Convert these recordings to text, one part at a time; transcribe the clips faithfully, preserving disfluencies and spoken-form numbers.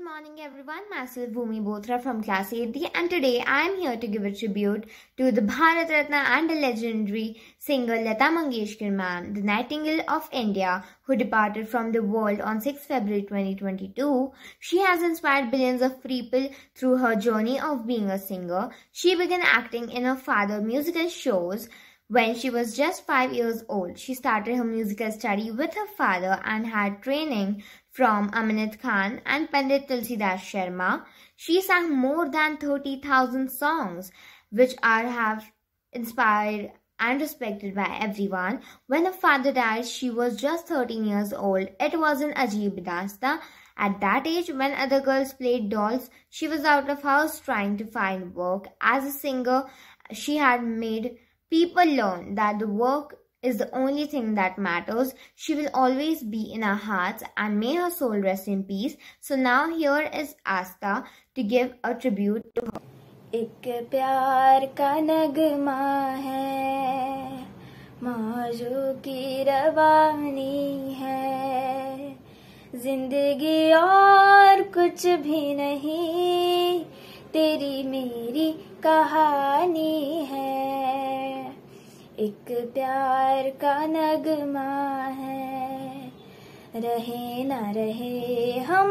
morning everyone, myself Bhumi Bothra from class eight D and today I am here to give a tribute to the Bharat Ratna and the legendary singer Lata Mangeshkar ma'am, the Nightingale of India, who departed from the world on sixth February twenty twenty-two. She has inspired billions of people through her journey of being a singer. She began acting in her father's musical shows when she was just five years old. She started her musical study with her father and had training from Aminat Khan and Pandit Tulsidas Sharma. She sang more than thirty thousand songs, which are have inspired and respected by everyone. When her father died, she was just thirteen years old. It was an Ajeeb Dasta. At that age, when other girls played dolls, she was out of house trying to find work. As a singer, she had made people learn that the work is the only thing that matters. She will always be in our hearts and may her soul rest in peace. So now here is Asta to give a tribute to her. एक प्यार का नगमा है, मौजों की रवानी है, जिंदगी और कुछ भी नहीं, तेरी मेरी कहानी है। एक प्यार का नगमा है, रहे ना रहे हम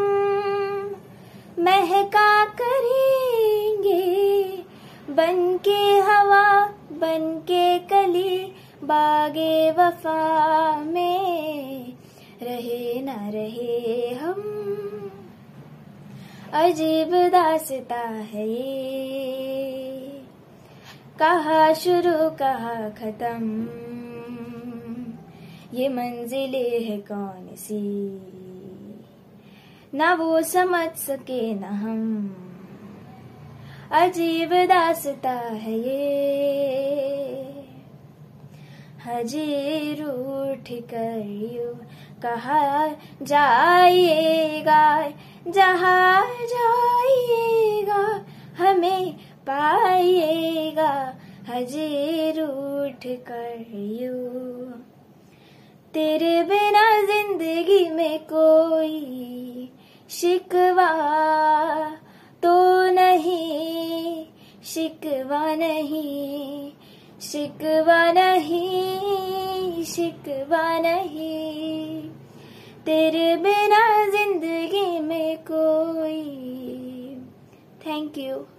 महका करेंगे, बन के हवा बन के कली बागे वफा में, रहे ना रहे हम। अजीब दास्ता है ये, कहा शुरू कहा खत्म, ये मंजिलें है कौन सी, ना वो समझ सके ना हम। अजीब दास्ता है ये, हजी रूठ कर यूं कहा जाइएगा, जहाँ जाइएगा हमें पाइएगा, हजी रूठ कर यूं। तेरे बिना जिंदगी में कोई शिकवा तो नहीं, शिकवा नहीं, शिकवा नहीं, शिकवा नहीं, तेरे बिना जिंदगी में कोई। Thank you.